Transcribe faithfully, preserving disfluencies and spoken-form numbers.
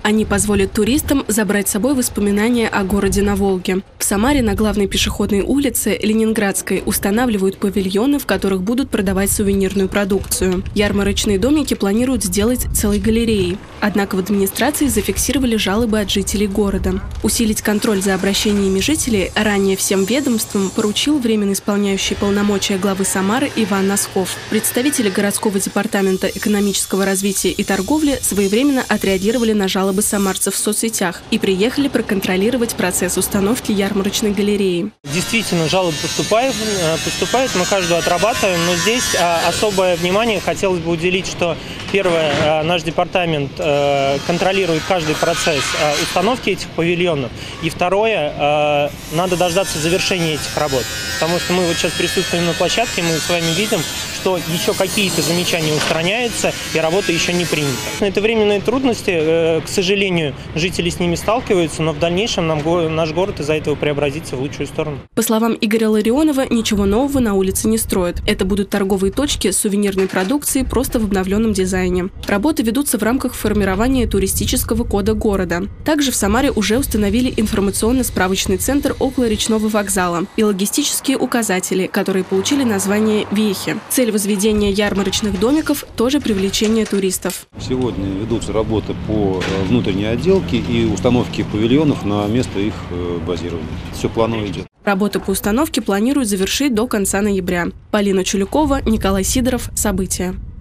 Они позволят туристам забрать с собой воспоминания о городе на Волге. В Самаре на главной пешеходной улице Ленинградской устанавливают павильоны, в которых будут продавать сувенирную продукцию. Ярмарочные домики планируют сделать целой галереей. Однако в администрации зафиксировали жалобы от жителей города. Усилить контроль за обращениями жителей ранее всем ведомствам поручил временно исполняющий полномочия главы Самары Иван Носков. Представители городского департамента экономического развития и торговли своевременно отреагировали на жалобы самарцев в соцсетях и приехали проконтролировать процесс установки ярмарочной галереи. Действительно, жалобы поступают, поступают, мы каждую отрабатываем, но здесь особое внимание хотелось бы уделить, что первое, наш департамент контролирует каждый процесс установки этих павильонов, и второе, надо дождаться завершения этих работ, потому что мы вот сейчас присутствуем на площадке, мы с вами видим, что еще какие-то замечания устраняются, и работа еще не принята. Это временные трудности, к сожалению, жители с ними сталкиваются, но в дальнейшем нам, наш город из-за этого преобразится в лучшую сторону. По словам Игоря Ларионова, ничего нового на улице не строят. Это будут торговые точки с сувенирной продукцией просто в обновленном дизайне. Работы ведутся в рамках формирования туристического кода города. Также в Самаре уже установили информационно-справочный центр около речного вокзала и логистические указатели, которые получили название «Вехи». Цель возведения ярмарочных домиков – тоже привлечение туристов. Сегодня ведутся работы по внутренней отделке и установке павильонов на место их базирования. Все планово идет. Работы по установке планируют завершить до конца ноября. Полина Чулюкова, Николай Сидоров. События.